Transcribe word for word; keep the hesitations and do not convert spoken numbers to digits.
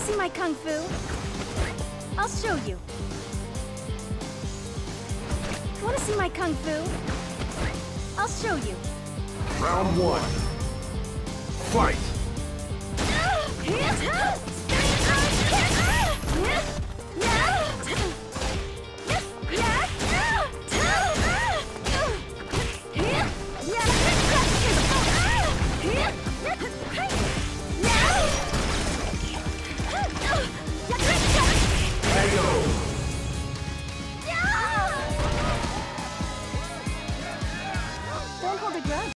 see my kung fu? I'll show you. Wanna see my kung fu? I'll show you. Round one. Fight! Ah!